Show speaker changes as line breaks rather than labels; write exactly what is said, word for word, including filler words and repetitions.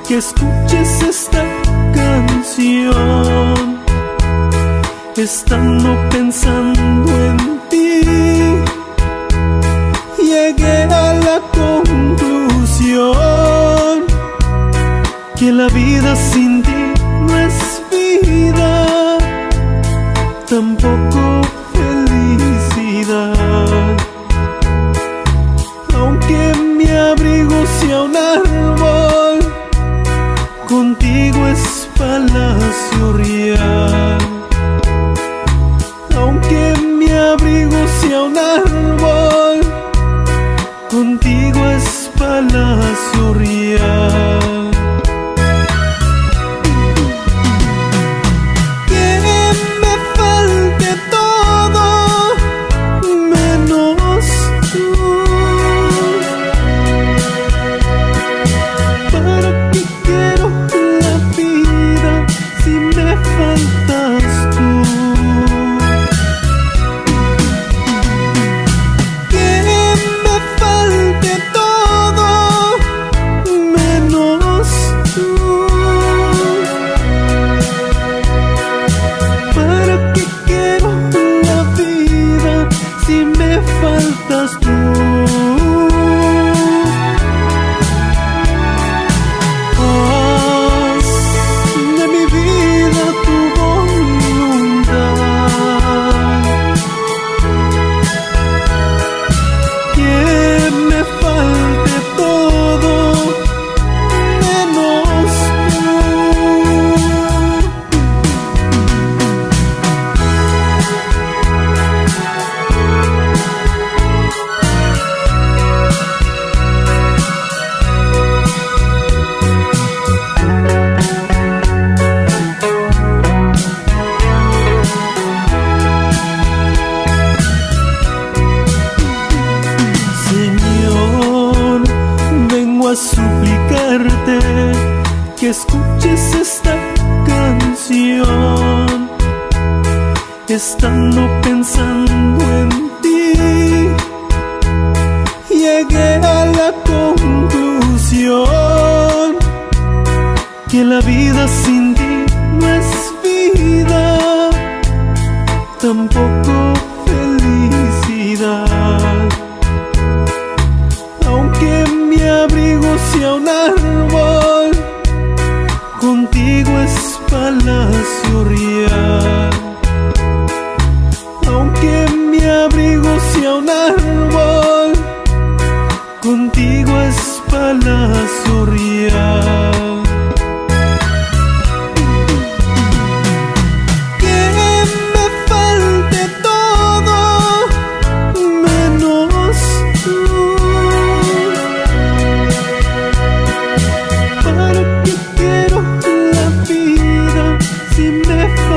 que escuches esta canción, estando pensando en ti, llegué a la conclusión que la vida sin ti no es vida, tampoco felicidad. Aunque mi abrigo sea un árbol, contigo es palacio real. Aunque mi abrigo sea un árbol, contigo es palacio real. Que me falte todo menos tú. ¿Para qué quiero la vida si me faltas tú? Que me falte todo menos tú. ¿Para qué quiero la vida si me faltas tú? Haz de mi vida tu voluntad. Que me falte todo menos tú. Señor, vengo a suplicarte que escuches esta canción, estando pensando en ti, llegué a la conclusión que la vida sin ti no es vida, tampoco felicidad. Aunque mi abrigo sea un árbol, contigo es palacio real. Aunque mi abrigo sea un árbol, contigo es palacio real. Que me falte todo menos tú. ¿Para qué quiero la vida si me